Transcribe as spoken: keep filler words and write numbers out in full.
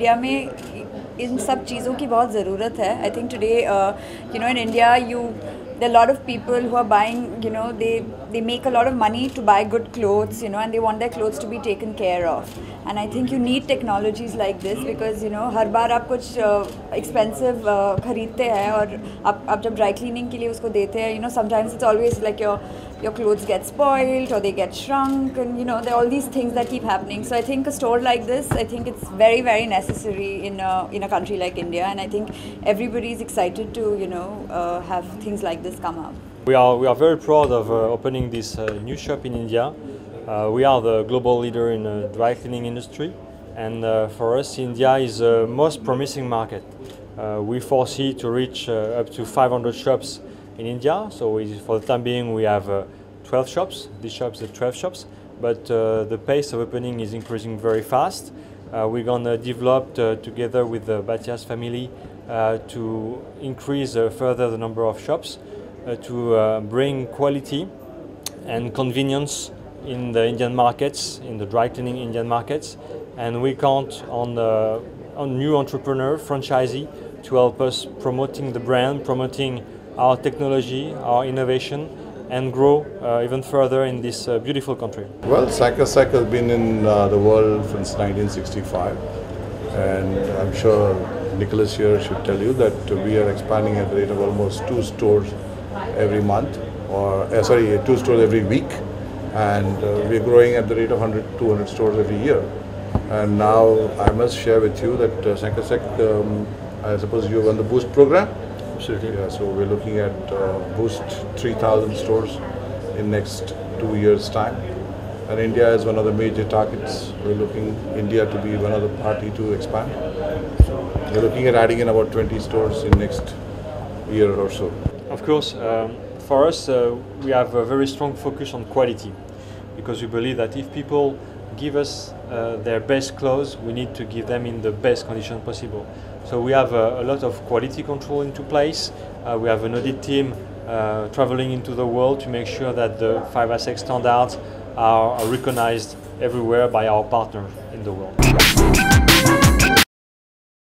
India में इन सब चीज़ों की बहुत ज़रूरत है. I think today, uh, you know, in India, you there are a lot of people who are buying, you know, they they make a lot of money to buy good clothes, you know, and they want their clothes to be taken care of. And I think you need technologies like this because, you know, हर बार आप कुछ expensive uh, खरीदते हैं और आप आप जब dry cleaning के लिए उसको देते हैं, you know, sometimes it's always like your your clothes get spoiled or they get shrunk, and you know there are all these things that keep happening. So I think a store like this, I think it's very very necessary in a, in a country like India, and I think everybody is excited to, you know, uh, have things like this come up. We are we are very proud of uh, opening this uh, new shop in India. Uh, we are the global leader in the dry cleaning industry, and uh, for us India is the most promising market. Uh, we foresee to reach uh, up to five hundred shops in India. So we, for the time being, we have uh, twelve shops. These shops are twelve shops, but uh, the pace of opening is increasing very fast. Uh, we're going to develop uh, together with the Batias family uh, to increase uh, further the number of shops uh, to uh, bring quality and convenience in the Indian markets, in the dry cleaning Indian markets, and we count on uh, on new entrepreneur, franchisee, to help us promoting the brand, promoting our technology, our innovation, and grow uh, even further in this uh, beautiful country. Well, Sankasek has been in uh, the world since nineteen sixty-five, and I'm sure Nicholas here should tell you that we are expanding at the rate of almost two stores every month, or uh, sorry, two stores every week, and uh, we're growing at the rate of one hundred, two hundred stores every year. And now I must share with you that uh, Sankasek, um, I suppose you run the Boost program. Absolutely. Yeah, so we're looking at uh, Boost three thousand stores in next two years' time. And India is one of the major targets. We're looking India to be one of the party to expand. So we're looking at adding in about twenty stores in next year or so. Of course, um, for us, uh, we have a very strong focus on quality, because we believe that if people give us uh, their best clothes, we need to give them in the best condition possible. So we have a, a lot of quality control into place. Uh, we have an audit team uh, traveling into the world to make sure that the five S X standards are, are recognized everywhere by our partners in the world.